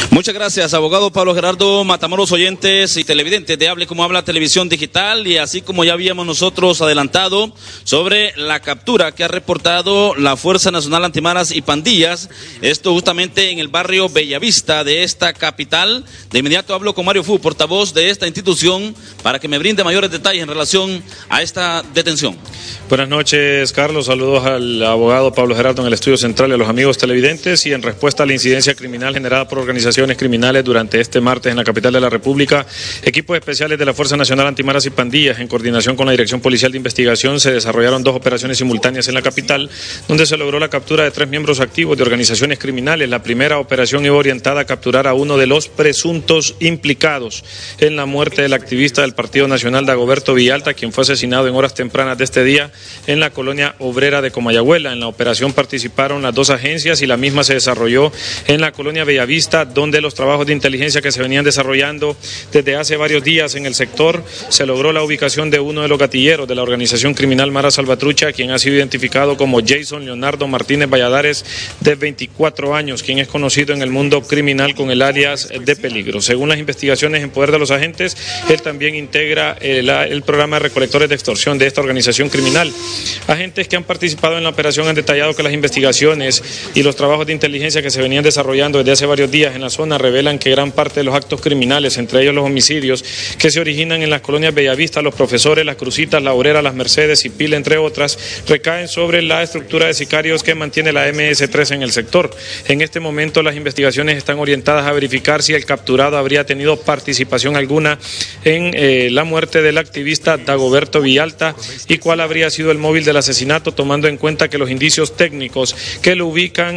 Muchas gracias, abogado Pablo Gerardo Matamoros, oyentes y televidentes de Hable Como Habla Televisión Digital, y así como ya habíamos nosotros adelantado sobre la captura que ha reportado la Fuerza Nacional Antimaras y Pandillas, esto justamente en el barrio Bellavista de esta capital. De inmediato hablo con Mario Fu, portavoz de esta institución, para que me brinde mayores detalles en relación a esta detención. Buenas noches, Carlos. Saludos al abogado Pablo Gerardo en el estudio central y a los amigos televidentes. Y en respuesta a la incidencia criminal generada por organizaciones criminales durante este martes en la capital de la República, equipos especiales de la Fuerza Nacional Antimaras y Pandillas, en coordinación con la Dirección Policial de Investigación, se desarrollaron 2 operaciones simultáneas en la capital, donde se logró la captura de 3 miembros activos de organizaciones criminales. La primera operación iba orientada a capturar a uno de los presuntos implicados en la muerte del activista del Partido Nacional, Dagoberto Villalta, quien fue asesinado en horas tempranas de este día en la colonia obrera de Comayagüela. En la operación participaron las 2 agencias y la misma se desarrolló en la colonia Bellavista, donde los trabajos de inteligencia que se venían desarrollando desde hace varios días en el sector, se logró la ubicación de uno de los gatilleros de la organización criminal Mara Salvatrucha, quien ha sido identificado como Jason Leonardo Martínez Valladares, de 24 años, quien es conocido en el mundo criminal con el alias de Peligro. Según las investigaciones en poder de los agentes, él también integra el programa de recolectores de extorsión de esta organización criminal. Agentes que han participado en la operación han detallado que las investigaciones y los trabajos de inteligencia que se venían desarrollando desde hace varios días en la zona revelan que gran parte de los actos criminales, entre ellos los homicidios que se originan en las colonias Bellavista, Los Profesores, Las Crucitas, La Obrera, Las Mercedes y Pila, entre otras, recaen sobre la estructura de sicarios que mantiene la MS-3 en el sector. En este momento las investigaciones están orientadas a verificar si el capturado habría tenido participación alguna en la muerte del activista Dagoberto Villalta y cuál habría sido el móvil del asesinato, tomando en cuenta que los indicios técnicos que lo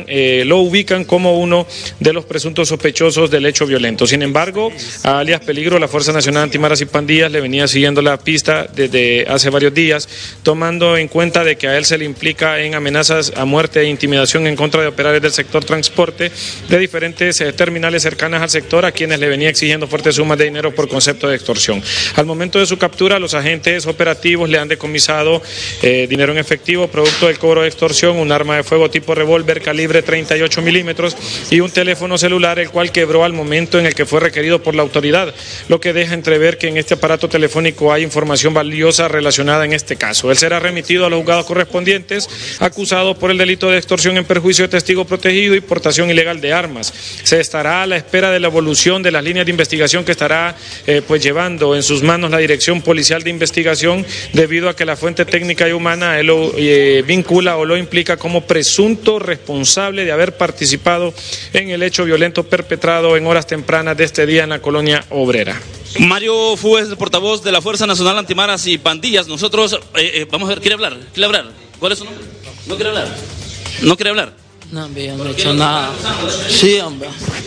ubican como uno de los presuntos sospechosos del hecho violento. Sin embargo, a alias Peligro, la Fuerza Nacional Antimaras y Pandillas le venía siguiendo la pista desde hace varios días, tomando en cuenta de que a él se le implica en amenazas a muerte e intimidación en contra de operarios del sector transporte de diferentes terminales cercanas al sector, a quienes le venía exigiendo fuertes sumas de dinero por concepto de extorsión. Al momento de su captura, los agentes operativos le han decomisado dinero en efectivo, producto del cobro de extorsión, un arma de fuego tipo revólver calibre 38 milímetros y un teléfono celular, el cual quebró al momento en el que fue requerido por la autoridad, lo que deja entrever que en este aparato telefónico hay información valiosa relacionada en este caso. Él será remitido a los juzgados correspondientes, acusado por el delito de extorsión en perjuicio de testigo protegido y portación ilegal de armas. Se estará a la espera de la evolución de las líneas de investigación que estará llevando en sus manos la Dirección Policial de Investigación, debido a que la fuente técnica y humana él lo vincula o lo implica como presunto responsable de haber participado en el hecho violento perpetrado en horas tempranas de este día en la colonia obrera. Mario Fu es el portavoz de la Fuerza Nacional Antimaras y Pandillas. Nosotros, vamos a ver, ¿quiere hablar? ¿Cuál es su nombre? ¿No quiere hablar? ¿No quiere hablar? No, bien, no he hecho nada. Sí, hombre.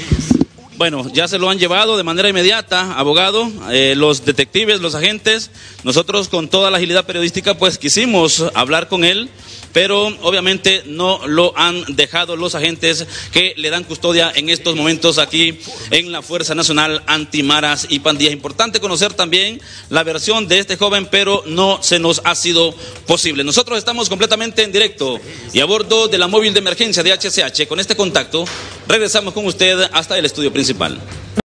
Bueno, ya se lo han llevado de manera inmediata, abogado, los detectives, los agentes. Nosotros con toda la agilidad periodística pues quisimos hablar con él, pero obviamente no lo han dejado los agentes que le dan custodia en estos momentos aquí en la Fuerza Nacional Antimaras y Pandillas. Importante conocer también la versión de este joven, pero no se nos ha sido posible. Nosotros estamos completamente en directo y a bordo de la móvil de emergencia de HCH. Con este contacto regresamos con usted hasta el estudio principal.